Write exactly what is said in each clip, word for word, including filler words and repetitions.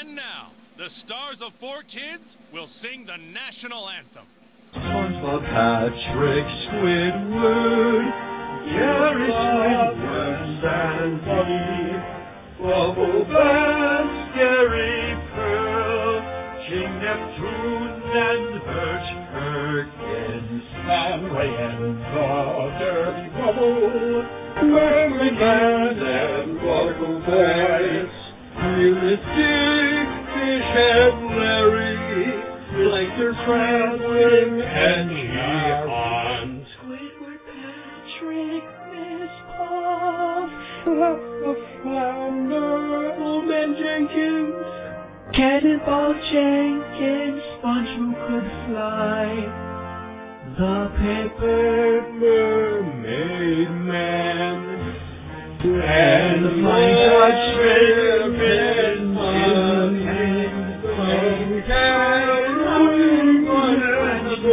And now, the stars of Four Kids will sing the national anthem. SpongeBob, Patrick, Squidward, Gary, Squidward, Sandy, Bubble Bass, Gary, Pearl, King Neptune, and Birch Perkins, Stanley and Butter Bubble, Merman and Buckle Boys, Realistic Fishhead Larry, Flanker Franklin, and Gion, Squidward, Patrick, Miss Paul, Love Flounder, Old Man Jenkins, Cannonball Jenkins, Sponge who could fly, the Paper Mermaid Man, and the Flying Dutch Raven Monkey, the Cat, and the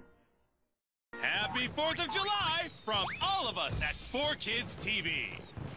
Happy fourth of July from all of us at Four Kids T V.